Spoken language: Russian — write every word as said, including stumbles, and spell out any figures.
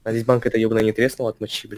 Надеюсь, банка эта ёбаная не треснула от мочи, блядь.